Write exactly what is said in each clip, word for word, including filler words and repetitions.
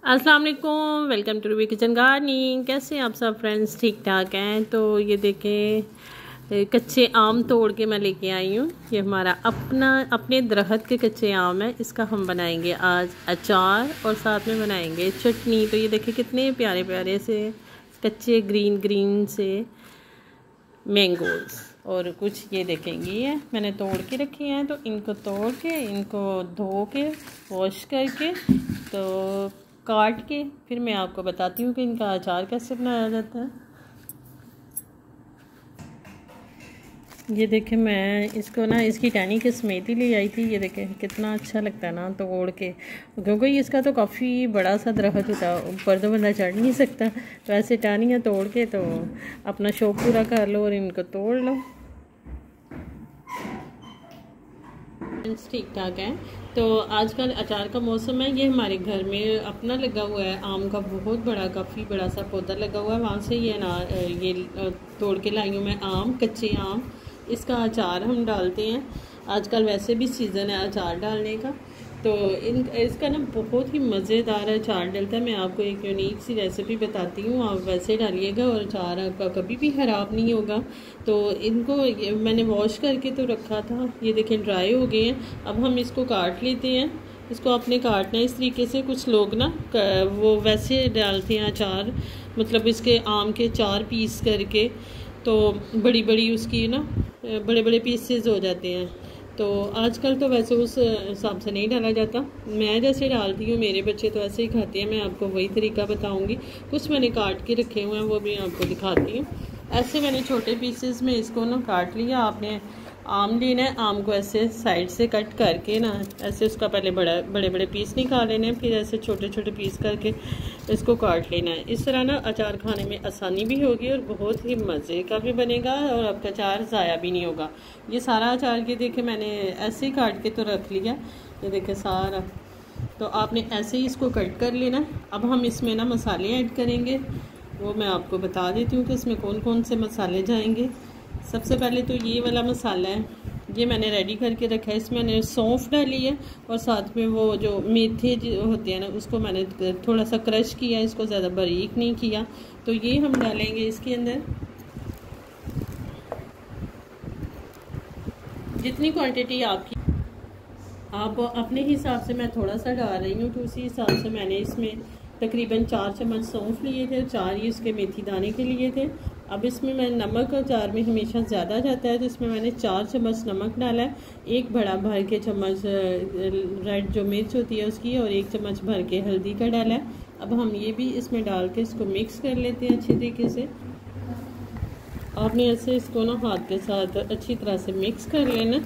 अस्सलाम वालेकुम, welcome to Ruby kitchen gardening. कैसे हैं आप सब फ्रेंड्स? ठीक ठाक हैं। तो ये देखें, कच्चे आम तोड़ के मैं लेके आई हूँ। ये हमारा अपना अपने दरख्त के कच्चे आम है। इसका हम बनाएंगे आज अचार और साथ में बनाएंगे चटनी। तो ये देखें कितने प्यारे प्यारे से कच्चे ग्रीन ग्रीन से मैंगोज़। और कुछ ये देखेंगे, ये मैंने तोड़ के रखे हैं। तो इनको तोड़ के, इनको धो के, वॉश करके, तो काट के फिर मैं आपको बताती हूँ कि इनका अचार कैसे बनाया जाता है। ये देखें, मैं इसको ना इसकी टहनी के समेत ही ले आई थी। ये देखें कितना अच्छा लगता है ना तोड़ के, क्योंकि इसका तो काफ़ी बड़ा सा दरख्त होता है, ऊपर तो बंदा चढ़ नहीं सकता। तो ऐसे टहनियाँ तोड़ के तो अपना शौक पूरा कर लो और इनको तोड़ लो। ठीक ठाक है। तो आजकल अचार का मौसम है। ये हमारे घर में अपना लगा हुआ है आम का बहुत बड़ा, काफ़ी बड़ा सा पौधा लगा हुआ है। वहाँ से ये ना ये तोड़ के लाई हूँ मैं आम, कच्चे आम। इसका अचार हम डालते हैं। आजकल वैसे भी सीज़न है अचार डालने का। तो इन इसका ना बहुत ही मज़ेदार अचार डलता है। मैं आपको एक यूनिक सी रेसिपी बताती हूँ, आप वैसे डालिएगा और अचार आपका कभी भी ख़राब नहीं होगा। तो इनको मैंने वॉश करके तो रखा था। ये देखें ड्राई हो गए हैं। अब हम इसको काट लेते हैं। इसको आपने काटना है इस तरीके से। कुछ लोग ना वो वैसे डालते हैं अचार, मतलब इसके आम के चार पीस करके, तो बड़ी बड़ी उसकी ना बड़े बड़े पीसेस हो जाते हैं। तो आजकल तो वैसे उस हिसाब से नहीं डाला जाता। मैं जैसे डालती हूँ, मेरे बच्चे तो ऐसे ही खाते हैं। मैं आपको वही तरीका बताऊँगी। कुछ मैंने काट के रखे हुए हैं, वो भी आपको दिखाती हूँ। ऐसे मैंने छोटे पीसेस में इसको ना काट लिया। आपने आम लेना है, आम को ऐसे साइड से कट करके ना ऐसे उसका पहले बड़ा बड़े बड़े पीस निकाल लेने हैं, फिर ऐसे छोटे छोटे पीस करके इसको काट लेना है। इस तरह ना अचार खाने में आसानी भी होगी और बहुत ही मज़े का भी बनेगा और आपका अचार ज़ाया भी नहीं होगा। ये सारा अचार के देखे मैंने ऐसे ही काट के तो रख लिया। ये देखे सारा, तो आपने ऐसे ही इसको कट कर लेना। अब हम इसमें ना मसाले ऐड करेंगे, वो मैं आपको बता देती हूँ कि इसमें कौन कौन से मसाले जाएंगे। सबसे पहले तो ये वाला मसाला है, ये मैंने रेडी करके रखा है। इसमें मैंने सौंफ डाली है और साथ में वो जो मेथे जो होते हैं ना, उसको मैंने थोड़ा सा क्रश किया, इसको ज़्यादा बारीक नहीं किया। तो ये हम डालेंगे इसके अंदर। जितनी क्वांटिटी आपकी, आप अपने हिसाब से, मैं थोड़ा सा डाल रही हूँ, तो उसी हिसाब से मैंने इसमें तकरीबन चार चम्मच सौंफ लिए थे, चार ही उसके मेथी दाने के लिए थे। अब इसमें मैं नमक, अचार में हमेशा ज़्यादा जाता है, तो इसमें मैंने चार चम्मच नमक डाला है। एक बड़ा भर के चम्मच रेड जो मिर्च होती है उसकी, और एक चम्मच भर के हल्दी का डाला है। अब हम ये भी इसमें डाल के इसको मिक्स कर लेते हैं अच्छी तरीके से। आपने ऐसे इसको ना हाथ के साथ अच्छी तरह से मिक्स कर लेना।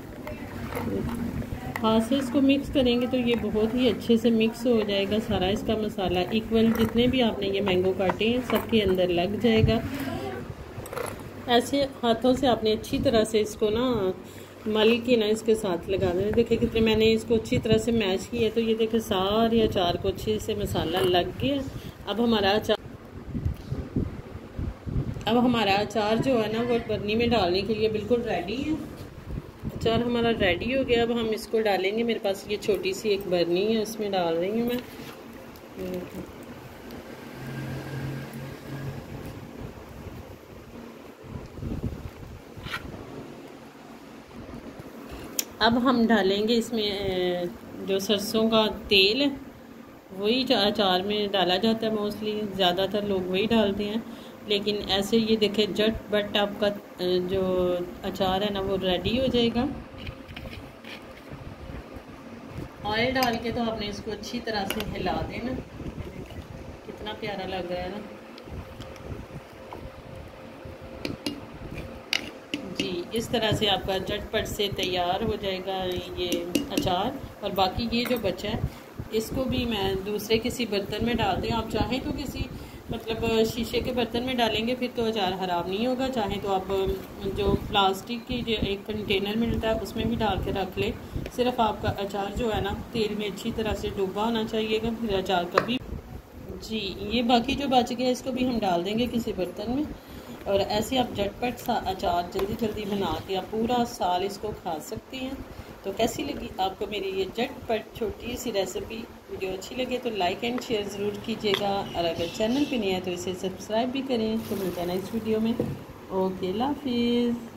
हाथ से इसको मिक्स करेंगे तो ये बहुत ही अच्छे से मिक्स हो जाएगा सारा इसका मसाला इक्वल। जितने भी आपने ये मैंगो काटे हैं सबके अंदर लग जाएगा। ऐसे हाथों से आपने अच्छी तरह से इसको ना मल के ना इसके साथ लगा देना। देखिए कितने मैंने इसको अच्छी तरह से मैश किया, तो ये देखिए सारे अचार को अच्छे से मसाला लग गया। अब हमारा अचार अब हमारा अचार जो है ना वो बर्नी में डालने के लिए बिल्कुल रेडी है। अचार हमारा रेडी हो गया। अब हम इसको डालेंगे। मेरे पास ये छोटी सी एक बर्नी है, उसमें डाल रही हूँ मैं। अब हम डालेंगे इसमें जो सरसों का तेल है, वही अचार में डाला जाता है मोस्टली, ज़्यादातर लोग वही डालते हैं। लेकिन ऐसे ये देखें झटपट आपका जो अचार है ना वो रेडी हो जाएगा। ऑयल डाल के तो आपने इसको अच्छी तरह से हिला देना। कितना प्यारा लग रहा है ना जी। इस तरह से आपका झटपट से तैयार हो जाएगा ये अचार। और बाकी ये जो बचा है इसको भी मैं दूसरे किसी बर्तन में डालती हूँ। आप चाहें तो किसी मतलब शीशे के बर्तन में डालेंगे, फिर तो अचार ख़राब नहीं होगा। चाहे तो आप जो प्लास्टिक की जो एक कंटेनर मिलता है उसमें भी डाल के रख ले। सिर्फ आपका अचार जो है ना तेल में अच्छी तरह से डूबा होना चाहिएगा, फिर अचार कभी जी। ये बाकी जो बच गया इसको भी हम डाल देंगे किसी बर्तन में। और ऐसे आप झटपट सा अचार जल्दी जल्दी बना के आप पूरा साल इसको खा सकते हैं। तो कैसी लगी आपको मेरी ये झटपट छोटी सी रेसिपी? वीडियो अच्छी लगे तो लाइक एंड शेयर ज़रूर कीजिएगा, और अगर चैनल पे नहीं है तो इसे सब्सक्राइब भी करें। तो मिलते हैं नेक्स्ट वीडियो में। ओके, अल्लाह हाफिज़।